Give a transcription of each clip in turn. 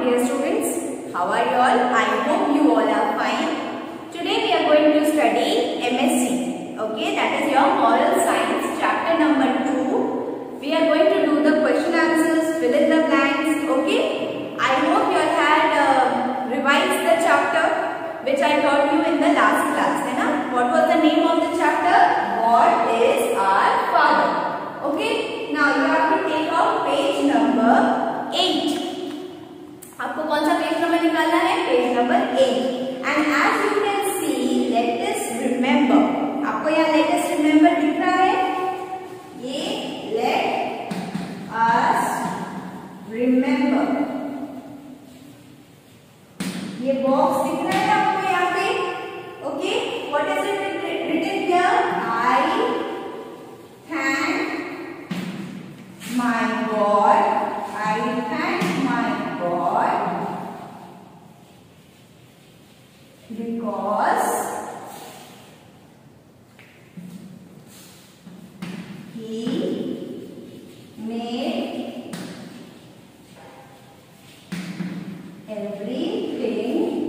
dear students. How are you all? I hope you all are fine. Today we are going to study MSc. Okay, that is your Moral Science chapter number 2. We are going to do the question answers, fill in the blanks. Okay, I hope you all had revised the chapter which I taught you in the last class. है ना? What was the name of the chapter? God is our Father. Okay, now you have to take out page number 8. आपको कौन सा page number निकालना है? Page number 8. And as you can see, let us remember. आपको यहाँ let us remember दिख रहा है? ये let us remember. ये बॉक्स दिख रहा है आपको यहाँ पे? Okay, what is it written here? I thank my God. I thank my God because He made everything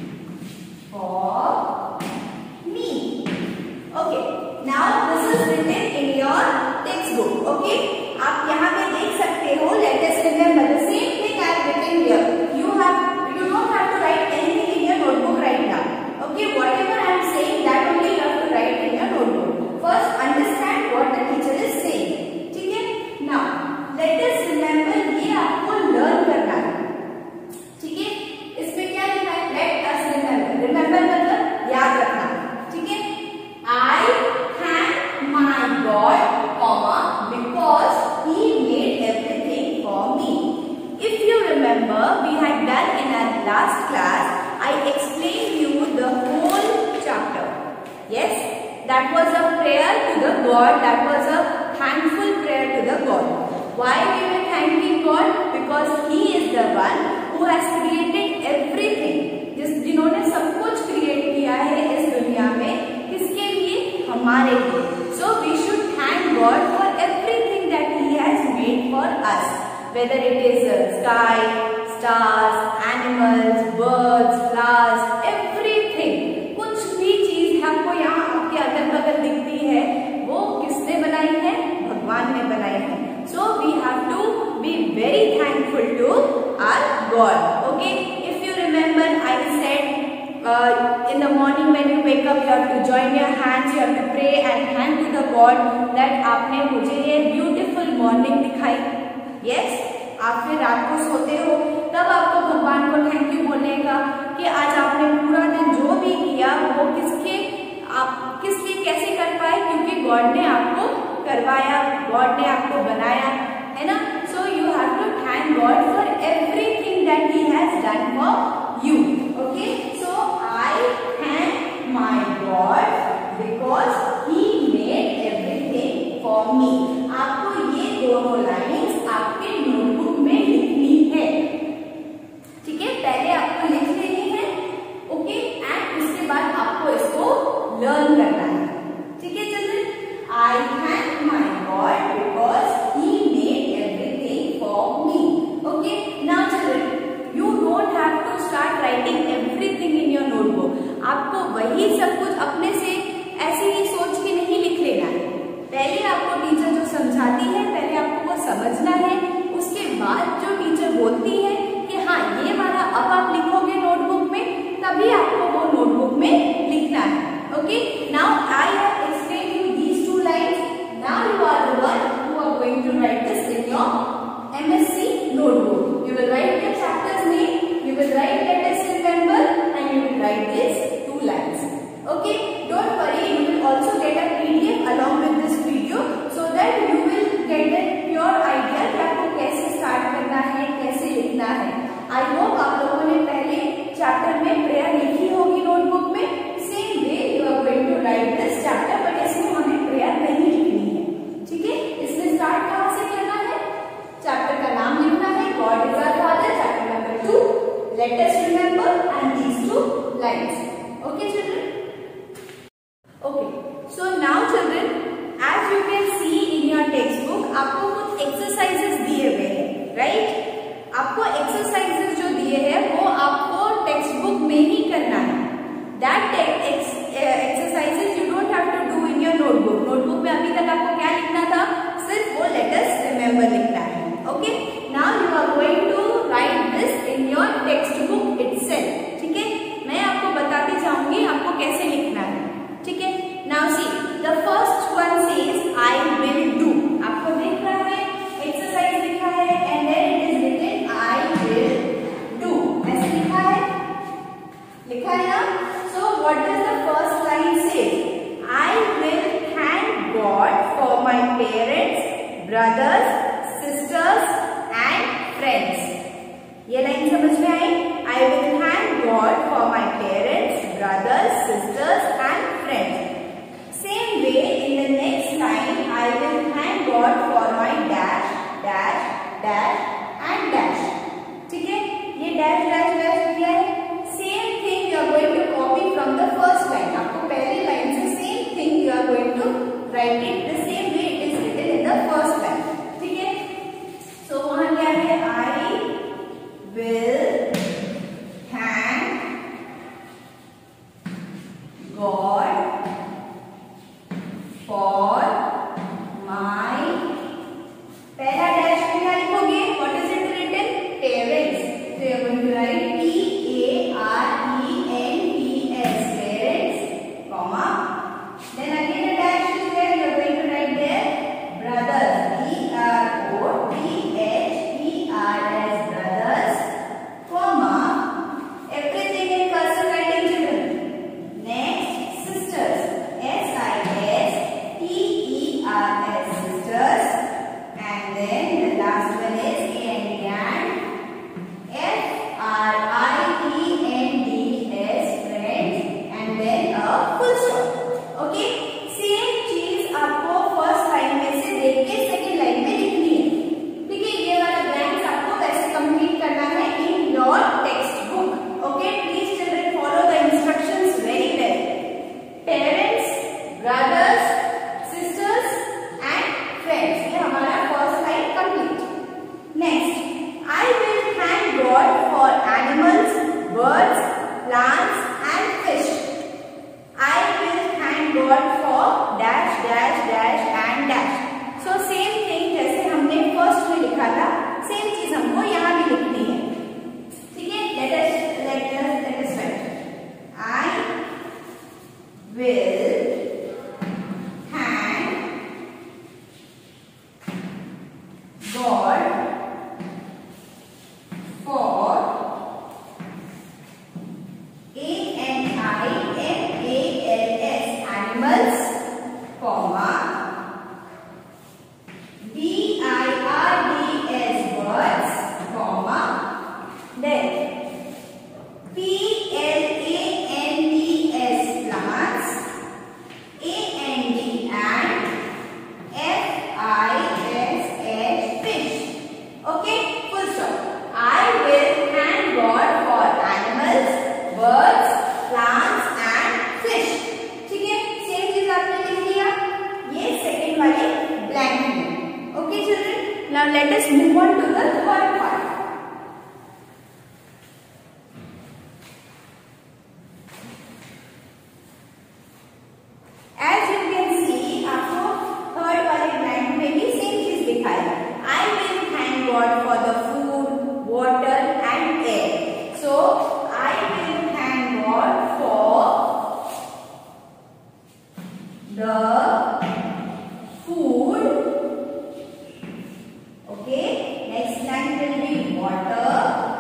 for me. Okay, now this is written in your textbook. Okay, आप यहाँ पे देख सकते हो. Let us remember the same thing I have written here. You don't have to write anything in your notebook right now. Okay, whatever I am saying, that only you have to write in your notebook. First, understand what the teacher is saying. ठीक है? Now, let us remember. ये आपको learn करना है. ठीक है? इसमें क्या लिखा है? Let us remember. Remember मतलब याद रखना. ठीक है? I thank my God, because He made everything for me. If you remember, we had done in our last class, I explained you the whole chapter. Yes, that was a prayer to the God. That was a thankful prayer to the God. Why we were thanking God? Because He is the one who has created everything. जिन्होंने सब कुछ create किया है इस दुनिया में, किसके लिए? हमारे लिए. So we should thank God for everything that He has made for us. Whether it is sky, stars, animals, birds, flowers, everything. कुछ भी चीज आपको यहाँ आपके अगल बगल दिखती है, वो किसने बनाई है? भगवान ने बनाई है. So we have to be very thankful to our God. Okay, if you remember, I said in the morning when you wake up, you have to join your hands, you have to pray and thank to the God that आपने मुझे ये beautiful morning दिखाई. Yes, आप फिर रात को सोते हो तब आपको भगवान को थैंक यू बोलने का कि आज आपने पूरा दिन जो भी किया वो किस लिए कैसे कर पाए? क्योंकि गॉड ने आपको करवाया, गॉड ने आपको बनाया, है ना? So you have to thank God for everything that he has done for you. Okay, so I thank my God because he made everything for me. आपको ये दोनों लाइन्स आपके नोटबुक में लिखनी है. ठीक है, पहले आपको लिख लेनी है. ओके, एंड उसके बाद आपको इसको लर्न करना है. ठीक है children? I thank my God because he made everything for me. Okay, now children, you don't have to start writing everything in your notebook. आपको वही सब कुछ अपने से ऐसे ही सोच के नहीं लिख लेना है. पहले आपको टीचर जो समझाती है, पहले आपको वो समझना है. उसके बाद जो टीचर बोलती है कि हाँ ये वाला अब आप लिखोगे नोटबुक में, तभी आपको वो नोटबुक में लिखना है. Okay, now I have explained you these two lines. Now you are the one who are going to write this in your MSc notebook. You will write your chapter's name, you will write let us remember, and you will write these 2 lines. Okay, don't worry, you will also get a PDF along with this video so that you will get a pure idea कि आपको कैसे start करना है, कैसे लिखना है. I hope आप लोगों ने पहले चैप्टर में प्रेयर लिखी होगी नोटबुक में. Same way you are going to write this chapter, but इसमें हमें प्रेयर नहीं लिखनी है. ठीक है, इसमें स्टार्ट कहाँ से करना है? चैप्टर का नाम लिखना है, God is our father, chapter number 2, let us remember, and these 2 lines. Okay children? Okay, so now children, as you can see in your textbook, आपको कुछ exercises दिए हुए हैं, right? आपको exercises जो दिए समझ में आई? I will thank God for my parents, brothers, sisters and friends. Same way in the next line, I will thank God for my dash, dash, dash and dash. ठीक है, ये dash dash dash दिया है. Same thing you are going to copy from the first line. आपको पहली line से same thing you are going to write it the same way it is written in the first line. ठीक है, so वहाँ क्या है? I will thank God for my, पहला dash में क्या लिखोगे? What is it written? Parents. So you are going to write P-A-R-E-N-T-S, parents, comma. Then again a dash is there. You are going to write there brothers, B-R-O-T-H-E-R-S, brothers, comma. Everything in cursive writing, children. Next, sisters, S-I-S-T-E-R-S, sisters. And then the last one is and F-R-I-E-N-D-S, friends, and then a full stop. Okay, same चीज आपको first line में से देख के second line में लिखनी है. ठीक है, ये वाला ब्लैंक्स आपको वैसे कंप्लीट करना है in your textbook. Okay, please children follow the instructions very well. Parents, brothers, sisters and friends, ये हमारा first line complete. Next, I will thank God for animals, birds, plants and fish. I will thank God for dash dash dash and dash. So same thing जैसे हमने first में लिखा था, same चीज हमको यहाँ भी लिखनी है. ठीक है, let us write. I will thank God for A-N-I-M-A-L-S, animals, comma, B-I-R-D-S, birds, comma, then P-L-A-N-T-S, plants, A-N-D and F-I-S-H, fish. Okay, full stop. I will thank God for animals, birds, plants and fish. ठीक है, same चीज आपने लिख लिया ये second वाले blank में. Okay children, now let us move on to the third part. As you can see, आपको थर्ड वाले ब्लैंक में भी सेम चीज लिखा है. I will thank God for the food, water and air. So I will thank God for the food. Okay, next line will be water.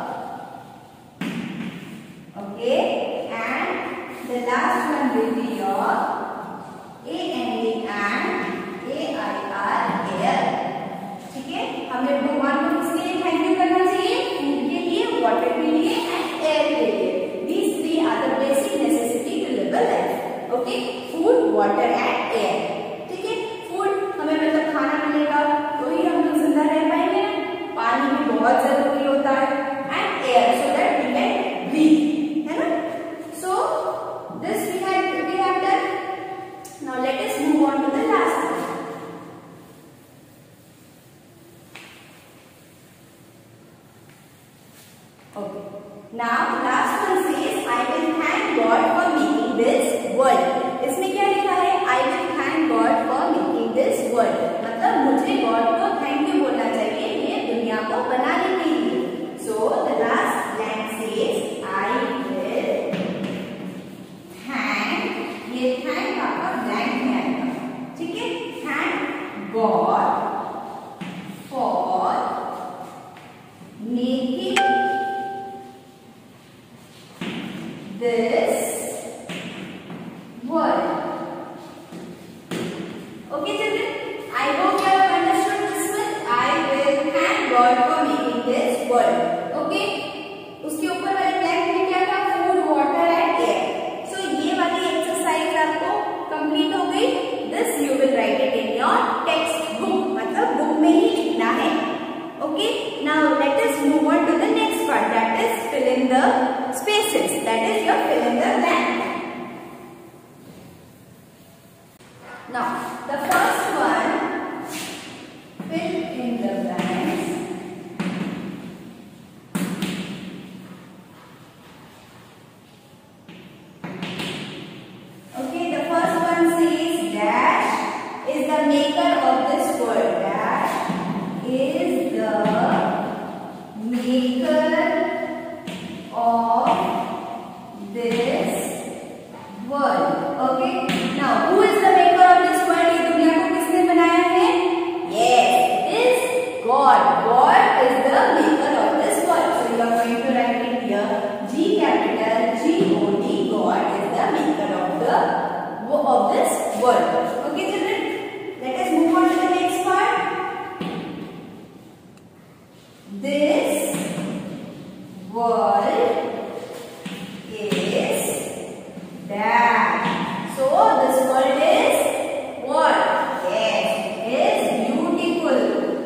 Okay, and the last one will be your A-N-D and A-I-R, air. ठीक है, हमें भगवान को किसके लिए thank you करना चाहिए? Food के लिए, वाटर के लिए एंड एयर के लिए. These three are the basic necessity to live a life. Okay, food, water and air. ठीक है, फूड हमें मतलब खाना मिलेगा तो ही हम लोग जिंदा रह पाएंगे. पानी भी बहुत जरूरी होता है and air so that we can breathe, है ना. So this we have done. Now let us move on to the last one. Okay. Now last one says I will thank God for making this world. इसमें क्या लिखा है? I will thank God for making this world. मतलब मुझे God को thank you बोलना चाहिए ये दुनिया को बनाने के लिए. So the last line says I will thank, ये thank आपका blank में आएगा. ठीक है, thank God for making this world. Okay children, I hope you have understood this one. I will thank God for making this world. Okay, world is dash. So this world is what? Yes, it is beautiful.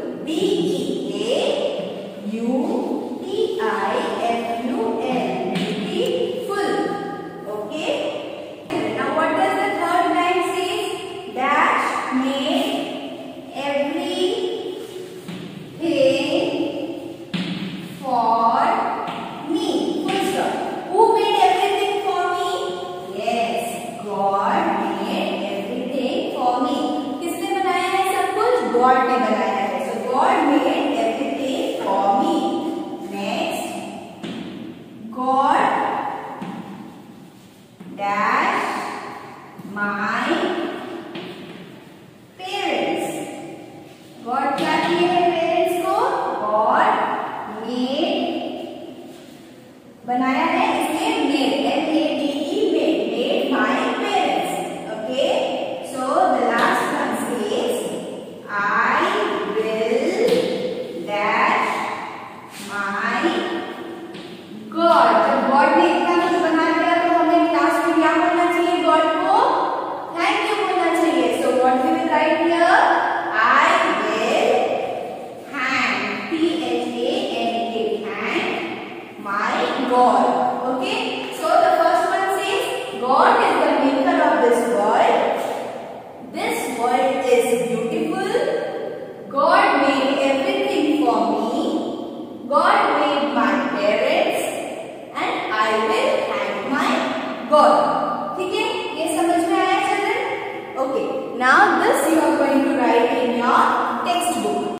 B-E-A-U-T-I-F-U-L. Beautiful. Okay. Now what does the third line say? Dash made everything for me. Full stop. Who made everything for me? Yes, God made everything for me. किसने बनाया है सब कुछ? God ने बनाया है. So God made everything for me. Next, God dash my parents. God क्या किए हैं पेरेंट्स को? God made बनाया है इसलिए made M-A-D-E made my parents. Okay, so the last one says I will dash my God. जब God ने इतना कुछ बना दिया तो हमें लास्ट में क्या बोलना चाहिए? God को थैंक यू बोलना चाहिए. So what we will write here? I will thank, T-H-A-N-K, thank my God.